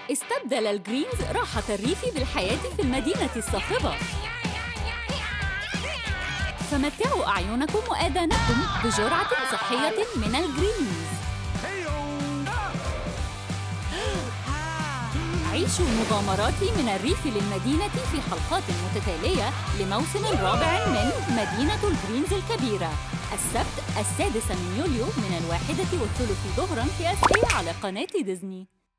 استبدل الجرينز راحة الريف بالحياة في المدينة الصاخبة. فمتعوا أعينكم وآذانكم بجرعة صحية من الجرينز. عيشوا المغامرات من الريف للمدينة في حلقات متتالية لموسم رابع من مدينة الجرينز الكبيرة، السبت 6 يوليو من 1:30 ظهراً PST على قناة ديزني.